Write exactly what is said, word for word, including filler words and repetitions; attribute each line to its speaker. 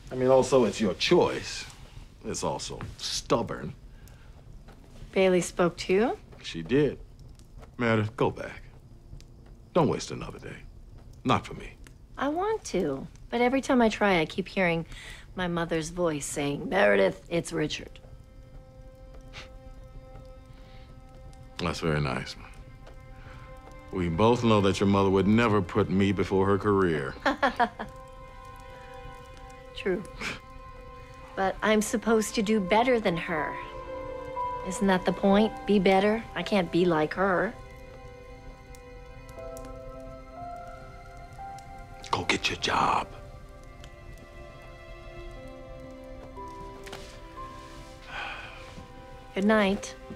Speaker 1: I mean, also, it's your choice. It's also stubborn.
Speaker 2: Bailey spoke to you?
Speaker 1: She did. Meredith, go back. Don't waste another day. Not for me.
Speaker 2: I want to, but every time I try, I keep hearing my mother's voice saying, Meredith, it's Richard.
Speaker 1: That's very nice. We both know that your mother would never put me before her career.
Speaker 2: True. But I'm supposed to do better than her. Isn't that the point? Be better? I can't be like her.
Speaker 1: Go get your job.
Speaker 2: Good night.